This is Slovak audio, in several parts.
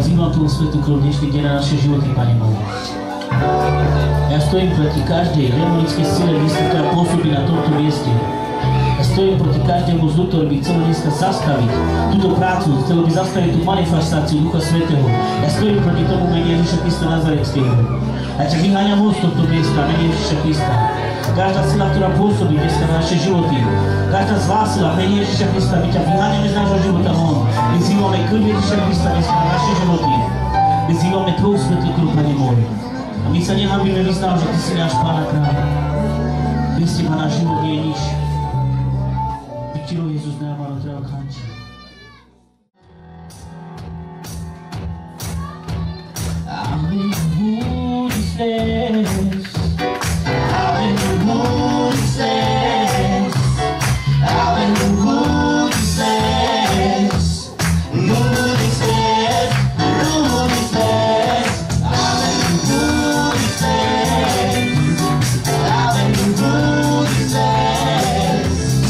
vzývam Tvoju svätú krv dnešný deň na naše životy, Pane Boh. Ja stojím proti každej demonickej sile, ktorá pôsobí na tomto mieste. Ja stojím proti každému zlu, ktorý by chcel dneska zastaviť túto prácu, chcel by zastaviť tú manifestáciu Ducha Svätého. Ja stojím proti tomu mene Ježiša Krista Nazareckého. Ja ťa vyháňam z tohto miesta, mene Ježiša Krista. Každá sila, ktorá pôsobí dneska na naše životy, každá zlá sila, mene Ježiša Krista, my ťa vyháňame z nášho života von. My vzývame krv Ježiša Krista dneska na naše životy. My vzývame Tvoju svätú krv, Pane môj. A my sa nehambíme vyznám, že Ty si náš Pán a Kráľ. Bez Teba náš život nie je nič. Tilo Jezus neamaro treba kanči. I'm in the mood he says. I'm in the mood he says. I'm in the mood he says. Mood he says. Mood he says. I'm in the mood he says. I'm in the mood he says.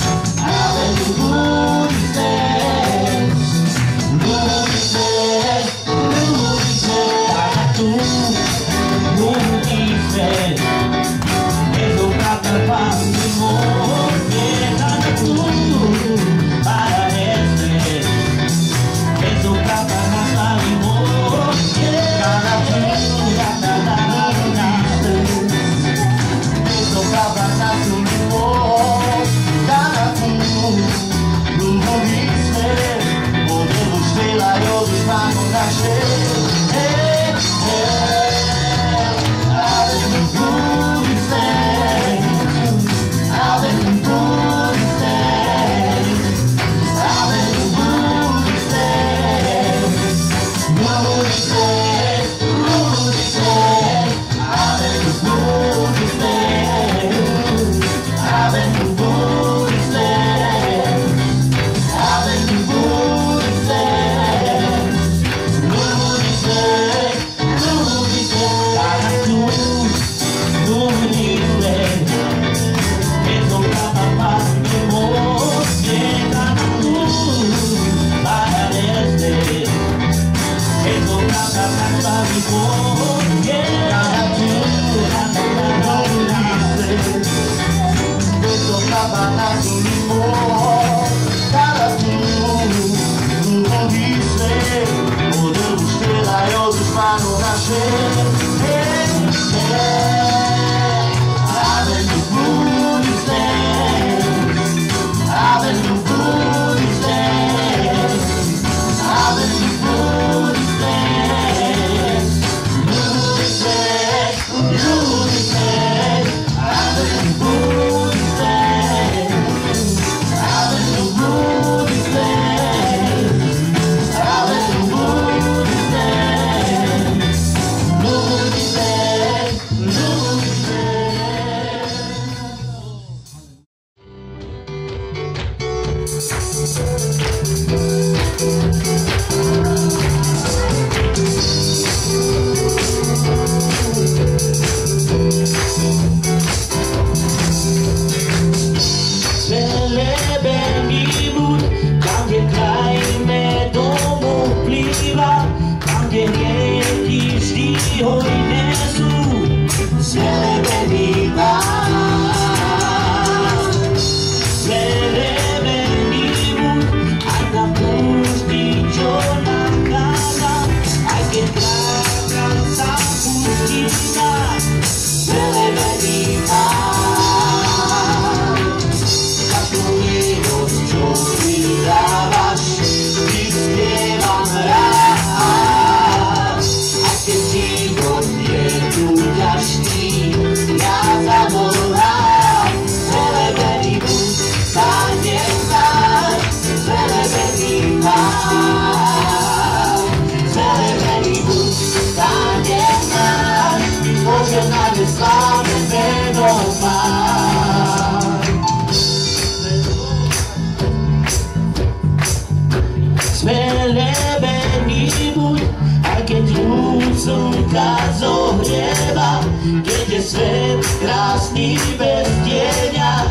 Svet krásný bez tieňa,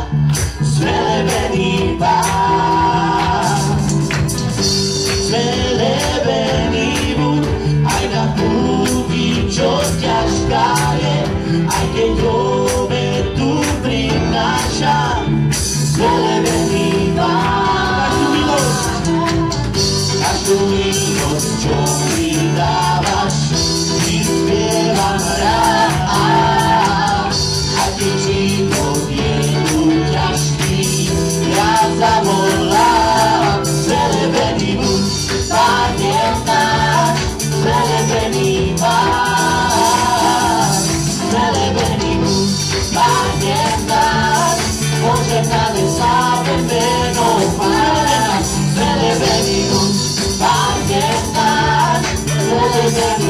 zvelebený Pán. Zvelebený buď, Thank you.